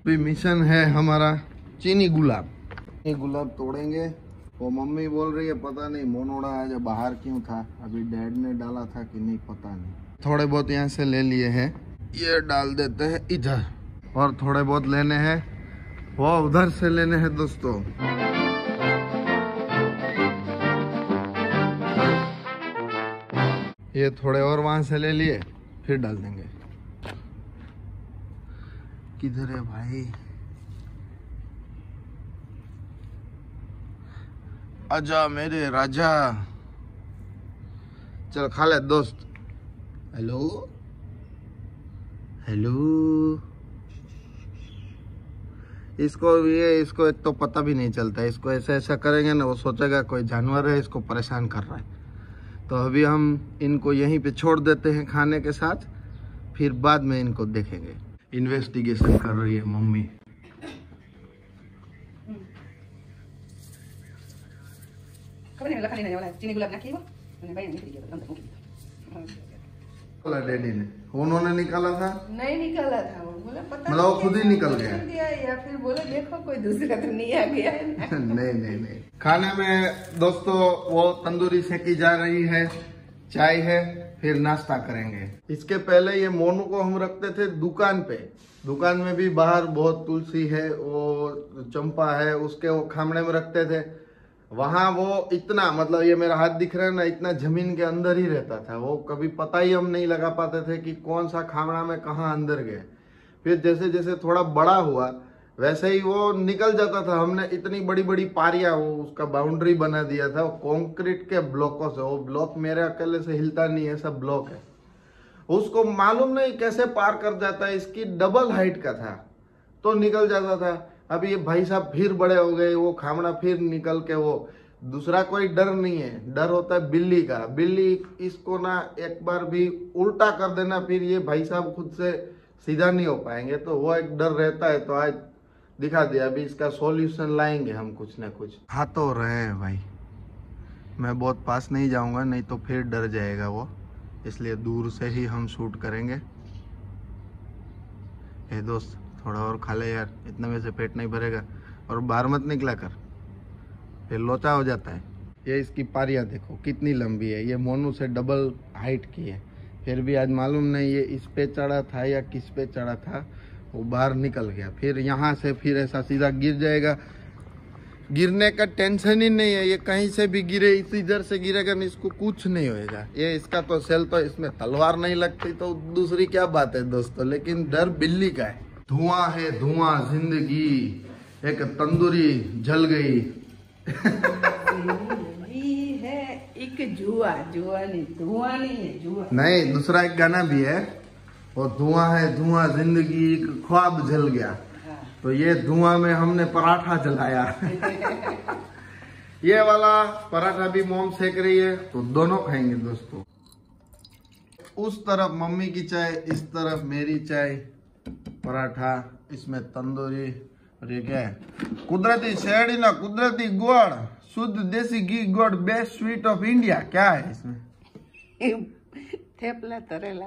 भी मिशन है हमारा चीनी गुलाब। ये गुलाब तोड़ेंगे। वो मम्मी बोल रही है पता नहीं मोनोड़ा आज बाहर क्यों था, अभी डैड ने डाला था कि नहीं पता नहीं। थोड़े बहुत यहाँ से ले लिए हैं, ये डाल देते हैं इधर, और थोड़े बहुत लेने हैं वो उधर से लेने हैं दोस्तों। ये थोड़े और वहां से ले लिए, फिर डाल देंगे। किधर है भाई? आजा मेरे राजा, चल खा ले दोस्त। Hello hello. इसको एक तो पता भी नहीं चलता, इसको ऐसा ऐसा करेंगे ना वो सोचेगा कोई जानवर है इसको परेशान कर रहा है। तो अभी हम इनको यहीं पे छोड़ देते हैं खाने के साथ, फिर बाद में इनको देखेंगे। इन्वेस्टिगेशन कर रही है मम्मी। डैडी ने उन्होंने निकाला था? नहीं निकाला था, वो बोला पता मतलब वो खुद ही निकल गया या फिर बोले देखो कोई दूसरा तो नहीं आ गया। नहीं। खाने में दोस्तों वो तंदूरी सेकी जा रही है, चाय है, फिर नाश्ता करेंगे। इसके पहले ये मोनू को हम रखते थे दुकान पे। दुकान में भी बाहर बहुत तुलसी है, वो चंपा है, उसके वो खामड़े में रखते थे। वहां वो इतना मतलब ये मेरा हाथ दिख रहा है ना, इतना जमीन के अंदर ही रहता था। वो कभी पता ही हम नहीं लगा पाते थे कि कौन सा खामड़ा में कहाँ अंदर गए। फिर जैसे जैसे थोड़ा बड़ा हुआ वैसे ही वो निकल जाता था। हमने इतनी बड़ी बड़ी पारियां वो उसका बाउंड्री बना दिया था, वो कंक्रीट के ब्लॉकों से। वो ब्लॉक मेरे अकेले से हिलता नहीं है, सब ब्लॉक है। उसको मालूम नहीं कैसे पार कर जाता है, इसकी डबल हाइट का था तो निकल जाता था। अभी ये भाई साहब फिर बड़े हो गए, वो खामड़ा फिर निकल के वो दूसरा कोई डर नहीं है, डर होता है बिल्ली का। बिल्ली इसको ना एक बार भी उल्टा कर देना, फिर ये भाई साहब खुद से सीधा नहीं हो पाएंगे, तो वो एक डर रहता है। तो आज दिखा दिया, अभी इसका सॉल्यूशन लाएंगे हम कुछ ना कुछ। हाँ तो रहे भाई, मैं बहुत पास नहीं जाऊंगा नहीं तो फिर डर जाएगा वो, इसलिए दूर से ही हम शूट करेंगे। हे दोस्त थोड़ा और खा ले यार, इतने में से पेट नहीं भरेगा। और बाहर मत निकला कर, फिर लोचा हो जाता है। ये इसकी पारियां देखो कितनी लंबी है, ये मोनू से डबल हाइट की है। फिर भी आज मालूम नहीं ये इस पे चढ़ा था या किस पे चढ़ा था, वो बाहर निकल गया। फिर यहाँ से फिर ऐसा सीधा गिर जाएगा। गिरने का टेंशन ही नहीं है, ये कहीं से भी गिरे, इस इधर से गिरेगा नहीं, इसको कुछ नहीं होएगा। ये इसका तो सेल तो इसमें तलवार नहीं लगती तो दूसरी क्या बात है दोस्तों। लेकिन डर बिल्ली का है। धुआं है धुआं जिंदगी, एक तंदूरी जल गई। है एक जुआ नहीं, धुआं नहीं है, जुआ नहीं, दूसरा एक गाना भी है, वो धुआं है धुआं जिंदगी एक ख्वाब जल गया। हाँ। तो ये धुआं में हमने पराठा जलाया। ये वाला पराठा भी मोम सेक रही है, तो दोनों खाएंगे दोस्तों। उस तरफ मम्मी की चाय, इस तरफ मेरी चाय, पराठा, इसमें तंदूरी, और ये क्या है? कुदरती शहरी ना कुदरती गुड़, शुद्ध देसी घी गुड़, बेस्ट स्वीट ऑफ इंडिया। क्या है इसमें? थेपला तरेला।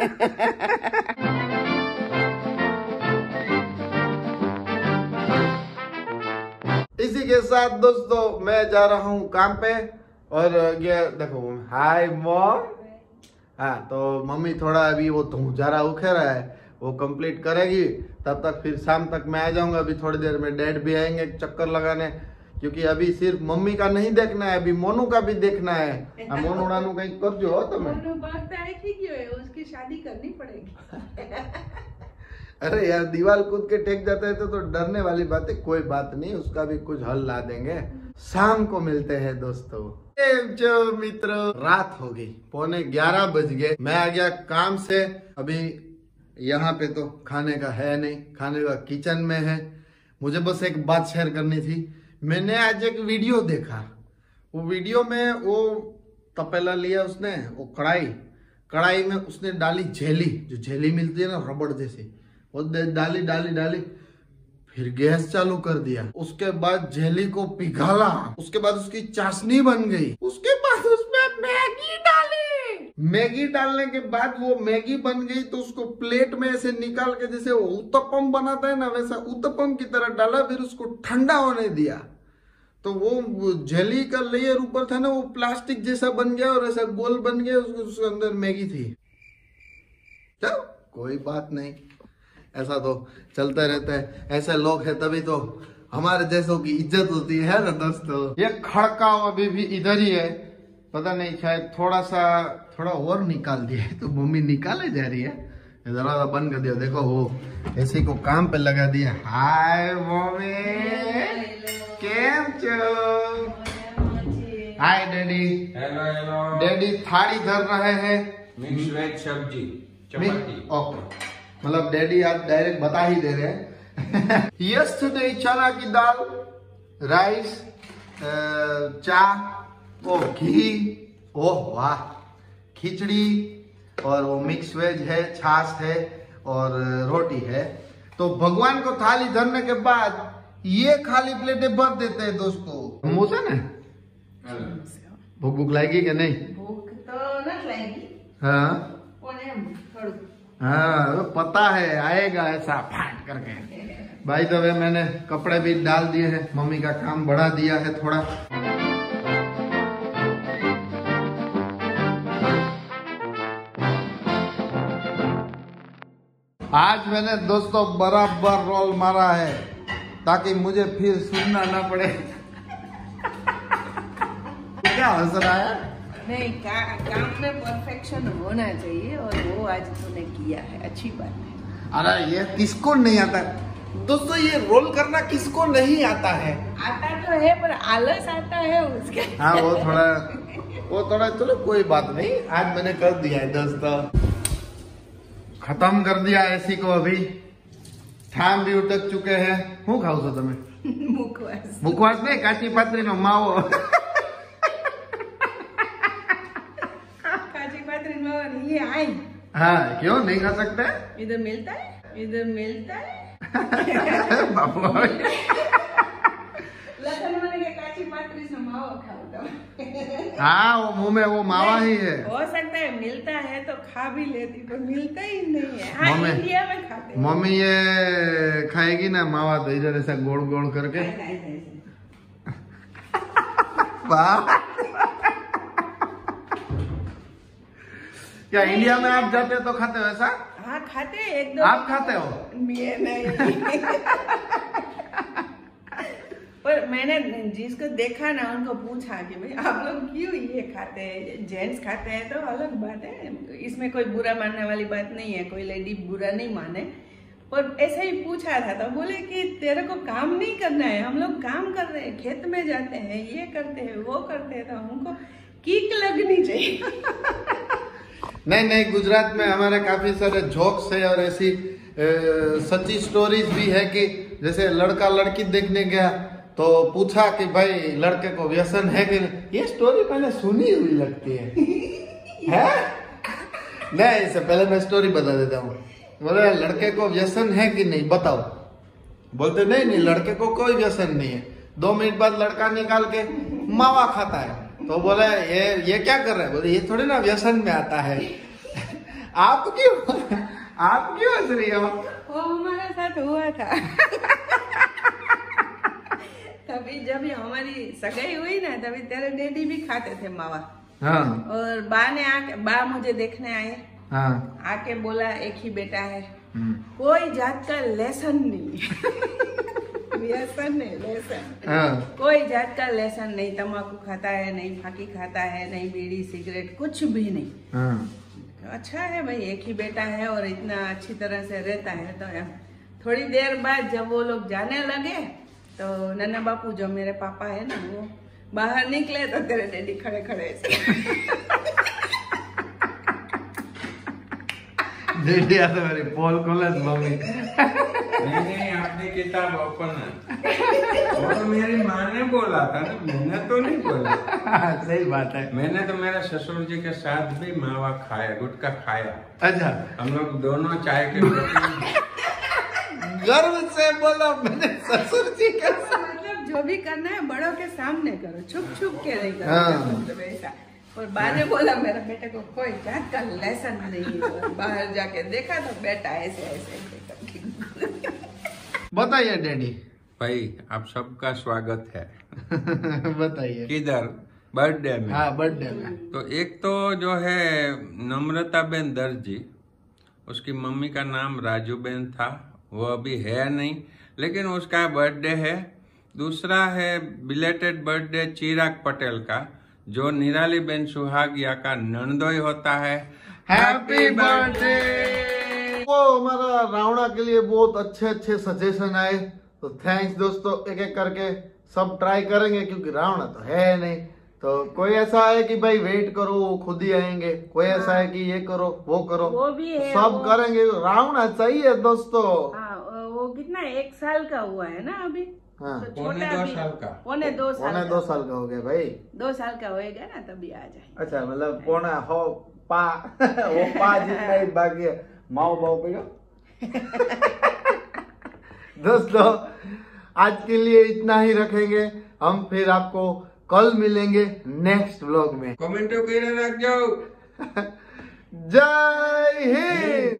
इसी के साथ दोस्तों मैं जा रहा हूँ काम पे। और ये देखो, हाय मॉम। हाँ तो मम्मी थोड़ा अभी वो धुंजारा उखेरा है, वो कंप्लीट करेगी, तब तक फिर शाम तक मैं आ जाऊंगा। अभी थोड़ी देर में डैड भी आएंगे चक्कर लगाने, क्योंकि अभी सिर्फ मम्मी का नहीं देखना है, अभी मोनू का भी देखना है। मोनू उड़ानू कहीं कर जो हो तो मैं उसकी शादी करनी पड़ेगी। अरे यार दीवार कूद के टेक जाता है तो डरने वाली बात है, कोई बात नहीं, उसका भी कुछ हल ला देंगे। शाम को मिलते हैं दोस्तों। जो मित्रों रात हो गई, 11:15 बज गए, मैं आ गया काम से। अभी यहाँ पे तो खाने का है नहीं, खाने का किचन में है। मुझे बस एक बात शेयर करनी थी। मैंने आज एक वीडियो देखा, वो वीडियो में वो तपेला लिया उसने, वो कढ़ाई में उसने डाली झेली, जो झेली मिलती है ना रबड़ जैसी, वो डाली, फिर गैस चालू कर दिया, उसके बाद झेली को पिघाला, उसके बाद उसकी चाशनी बन गई, उसके बाद उसमें मैगी डाली। मैगी डालने के बाद वो मैगी बन गई तो उसको प्लेट में ऐसे निकाल के जैसे वो उत्तपम बनाता है ना, वैसा उत्तपम की तरह डाला, फिर उसको ठंडा होने दिया तो वो जेली का लेयर ऊपर था ना, वो प्लास्टिक जैसा बन गया और ऐसा गोल बन गया, उसके अंदर मैगी थी। चलो कोई बात नहीं, ऐसा तो चलता रहता है, ऐसे लोग हैं तभी तो हमारे जैसों की इज्जत होती है ना दोस्तों। ये खड़का अभी भी इधर ही है, पता नहीं शायद थोड़ा और निकाल दिया है तो मम्मी निकाले जा रही है। दरवाजा बंद कर दिया, देखो वो ऐसे को काम पे लगा दिया। हाय मम्मी, केम छो? Hi daddy. Hello hello. Daddy थाली धर रहे हैं, मिक्स वेज सब्जी चपाती। ओके, मतलब डैडी आज डायरेक्ट बता ही दे रहे हैं। यस्टरडे चना की दाल, राइस, चाय, ओ घी, ओह वाह, खिचड़ी और वो मिक्स वेज है, छाछ है और रोटी है। तो भगवान को थाली धरने के बाद ये खाली प्लेटें भर देते हैं दोस्तों। मुँह से ना भूख लगेगी कि नहीं? भूख तो न लगेगी। हाँ हाँ, पता है आएगा ऐसा फाट करके। भाई तो वे मैंने कपड़े भी डाल दिए हैं, मम्मी का काम बढ़ा दिया है थोड़ा। आज मैंने दोस्तों बराबर रोल मारा है ताकि मुझे फिर सुनना ना पड़े। क्या हंस रहा है? नहीं, काम में परफेक्शन होना चाहिए और वो आज तूने किया है, अच्छी बात है। अरे ये किसको नहीं आता दोस्तों, ये रोल करना किसको नहीं आता है? आता तो है पर आलस आता है उसके। हाँ वो थोड़ा चलो कोई बात नहीं, आज मैंने कर दिया है दोस्तों, खत्म कर दिया ऐसी को। अभी ठाम भी उठक चुके हैं। હું ખાવ છો તમે? મુખવાસ નહીં, કાચી પાતરીનો માવો। काची पात्री मावा ये आई। हाँ क्यों नहीं खा सकते? इधर मिलता है, इधर मिलता है। बाबू लखन मैंने के काची पात्री से मावा खाओ तो। हाँ वो मुंह में वो मावा ही है। हो सकता है मिलता है तो खा भी लेती, पर मिलता ही नहीं है। हाँ इंडिया में खाते हैं। मम्मी ये खाएगी ना मावा तो इधर ऐसा गोल गोल करके। वाह, क्या इंडिया में आप जाते हो तो खाते हो ऐसा? हाँ खाते हैं, एक दो। आप खाते हो? मैं नहीं। पर मैंने जिसको देखा ना उनको पूछा कि भाई आप लोग क्यों ये खाते हैं? जेंट्स खाते हैं तो अलग बात है, इसमें कोई बुरा मानने वाली बात नहीं है, कोई लेडी बुरा नहीं माने। पर ऐसा ही पूछा था तो बोले कि तेरे को काम नहीं करना है, हम लोग काम कर रहे हैं, खेत में जाते हैं, ये करते हैं, वो करते हैं, तो हमको किक लगनी चाहिए। नहीं, गुजरात में हमारे काफी सारे जोक्स है और ऐसी सच्ची स्टोरीज भी है कि जैसे लड़का लड़की देखने गया तो पूछा कि भाई लड़के को व्यसन है कि नहीं। ये स्टोरी मैंने सुनी हुई लगती है। नहीं, इससे पहले मैं स्टोरी बता देता हूँ। बोले लड़के को व्यसन है कि नहीं बताओ, बोलते नहीं लड़के को कोई व्यसन नहीं है। 2 मिनट बाद लड़का निकाल के मावा खाता है तो बोले ये क्या कर रहे हैं? बोले ये थोड़ी ना व्यसन में आता है। आप क्यों हंस रही हो? वो हमारे साथ हुआ था। तभी जब हमारी सगाई हुई ना तभी तेरे डैडी भी खाते थे मावा। हाँ। और बा मुझे देखने आए। हाँ। आके बोला एक ही बेटा है, कोई जात का लेसन नहीं। व्यसन नहीं, लेसन। हाँ। कोई जात का लेसन नहीं, तम्बाकू खाता है नहीं, फाकी खाता है नहीं, बीड़ी सिगरेट कुछ भी नहीं। हाँ। अच्छा है भाई, एक ही बेटा है और इतना अच्छी तरह से रहता है। तो थोड़ी देर बाद जब वो लोग जाने लगे तो नन्ना बापू जो मेरे पापा है ना वो बाहर निकले तो तेरे डैडी खड़े खड़े डैडी आते मेरी पोल खोले मम्मी। नहीं आपने किताब ओपन है। वो तो मेरी माँ ने बोला था ना, मैंने तो नहीं बोला। सही बात है। मैंने तो मेरे ससुर जी के साथ भी मावा खाया, गुटखा खाया। अच्छा, हम लोग दोनों चाय के गर्व से बोलो मैंने ससुर जी के मतलब जो भी करना है बड़ों के सामने करो, छुप छुप के नहीं करो। मतलब ऐसा और बा ने बोला मेरे बेटे को कोई जात का लेसन नहीं है। बाहर जाके देखा तो बेटा ऐसे ऐसे बताइए डैडी। भाई आप सबका स्वागत है। बताइए किधर? बर्थडे में। हाँ बर्थडे में। तो एक तो जो है नम्रताबेन दर्जी, उसकी मम्मी का नाम राजूबेन था, वो अभी है नहीं, लेकिन उसका बर्थडे है। दूसरा है बिलेटेड बर्थडे चिराग पटेल का, जो निराली बेन सुहागिया का नंदोई होता है। Happy birthday. वो हमारा रावणा के लिए बहुत अच्छे अच्छे सजेशन आए, तो थैंक्स दोस्तों। एक एक करके सब ट्राई करेंगे, क्योंकि रावणा तो है नहीं। तो कोई ऐसा है कि भाई वेट करो वो खुद ही आएंगे, कोई ऐसा है कि ये करो वो करो, वो भी है, सब वो... करेंगे। रावणा चाहिए दोस्तों। हाँ, वो कितना 1 साल का हुआ है ना अभी। हाँ, तो पौने 2 साल का। पौने 2 साल का हो गया भाई। 2 साल का होएगा ना तभी आ जाए। अच्छा, मतलब पौना हो पा वो पा जितना ही बाकी है। माओ बाओ पे दोस्तों आज के लिए इतना ही रखेंगे। हम फिर आपको कल मिलेंगे नेक्स्ट व्लॉग में। कमेंटो करे रख जाओ। जय हिंद।